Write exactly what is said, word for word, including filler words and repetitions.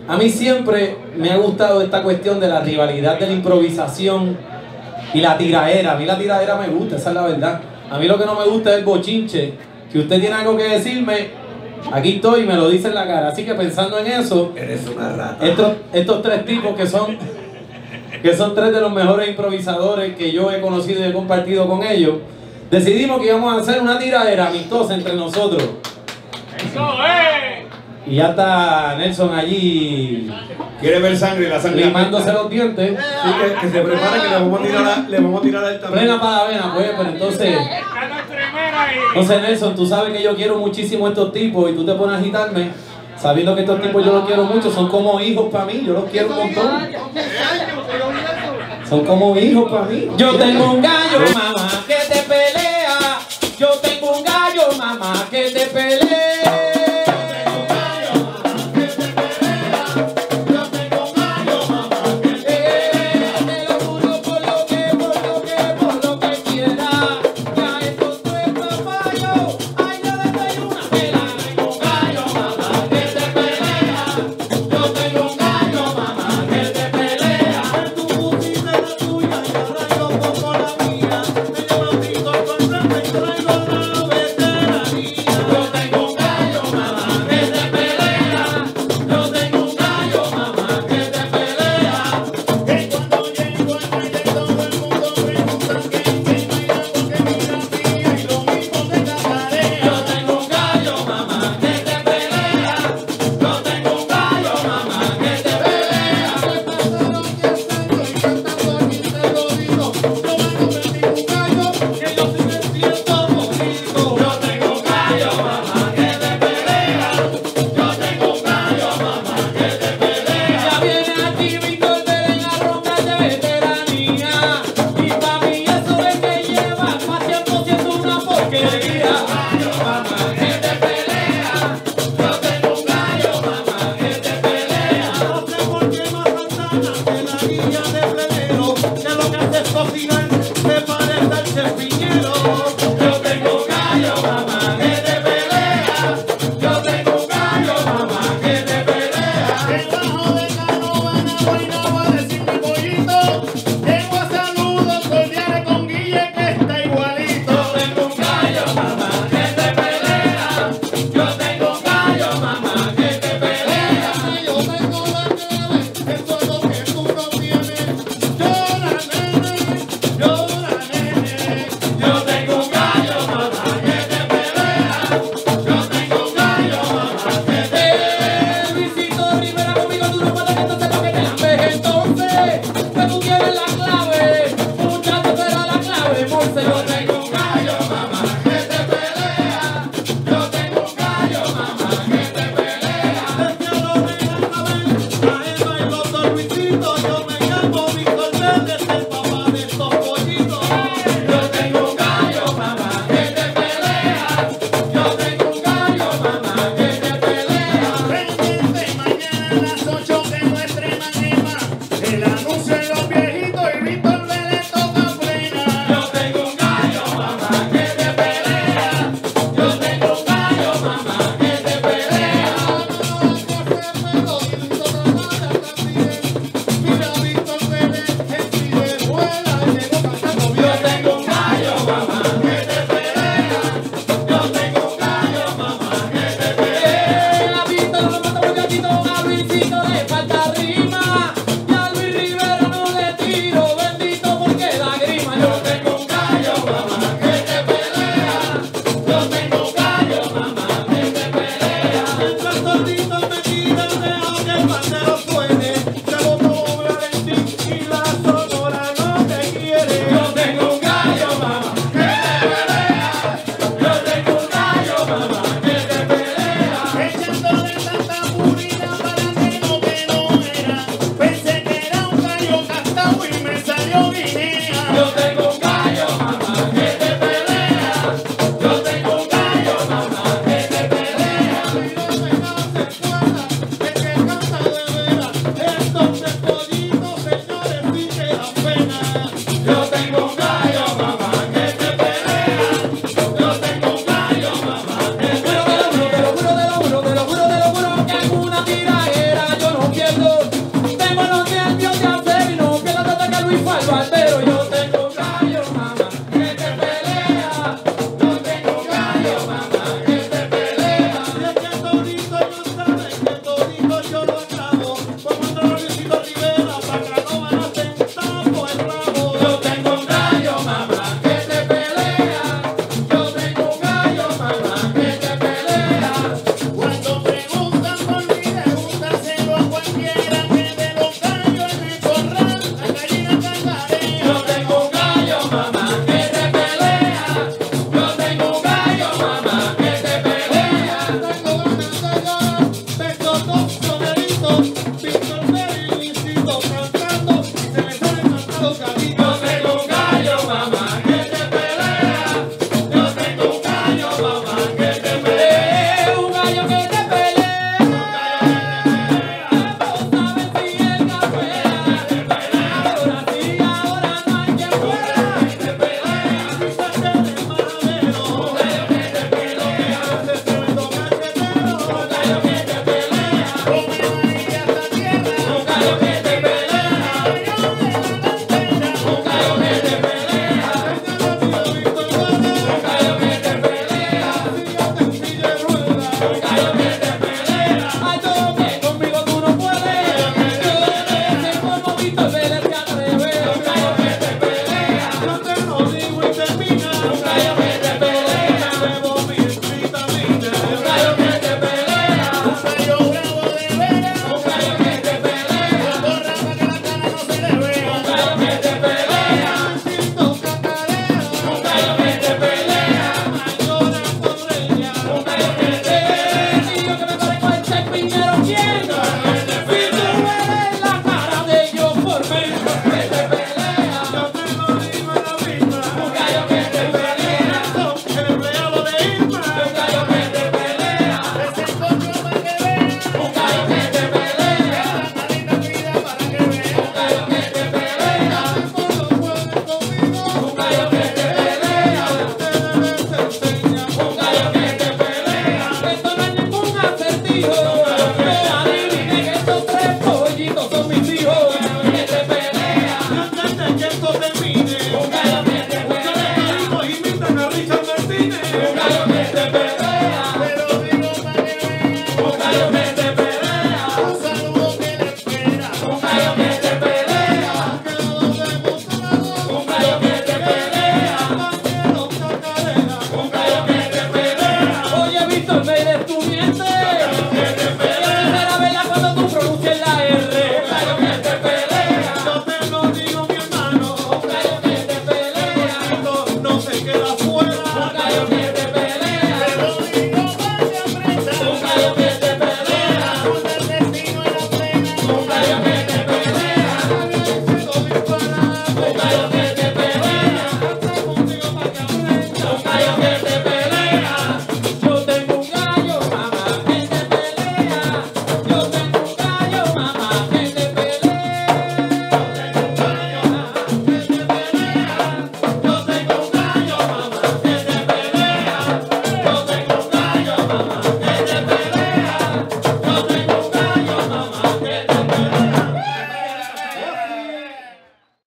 A mí siempre me ha gustado esta cuestión de la rivalidad de la improvisación y la tiraera. A mí la tiraera me gusta, esa es la verdad. A mí lo que no me gusta es el bochinche. Si usted tiene algo que decirme, aquí estoy y me lo dice en la cara. Así que pensando en eso, eres una rata. Estos, estos tres tipos que son, que son tres de los mejores improvisadores que yo he conocido y he compartido con ellos, decidimos que íbamos a hacer una tiradera amistosa entre nosotros. ¡Eso, eh! Y ya está Nelson allí. Quiere ver sangre, la sangre. Limándose los dientes. Sí, que, que se prepare que le vamos a tirar a, le vamos a tirar a él también. Plena para la vena, pues, pero entonces. Entonces, Nelson, tú sabes que yo quiero muchísimo a estos tipos y tú te pones a agitarme, sabiendo que estos tipos yo los quiero mucho, son como hijos para mí, yo los quiero un montón. Son como hijos para mí. Yo tengo un gallo, mamá, que te pelea. Yo tengo un gallo, mamá, que te pelea. que es la R.